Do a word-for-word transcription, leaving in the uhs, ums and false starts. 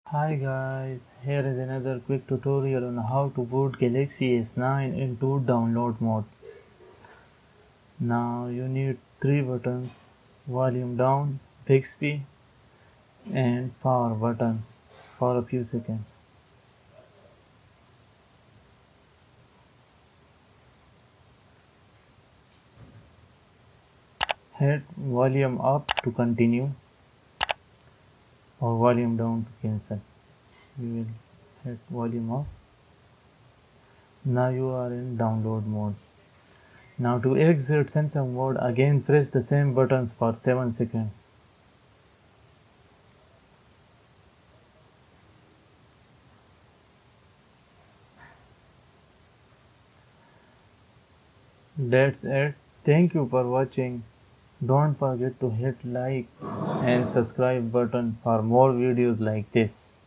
Hi guys, here is another quick tutorial on how to boot Galaxy S nine into download mode. Now you need three buttons: volume down, Bixby and power buttons for a few seconds. Hit volume up to continue or volume down to cancel. You will hit volume up. Now you are in download mode. Now to exit Samsung mode, again press the same buttons for seven seconds. That's it. Thank you for watching. Don't forget to hit like and subscribe button for more videos like this.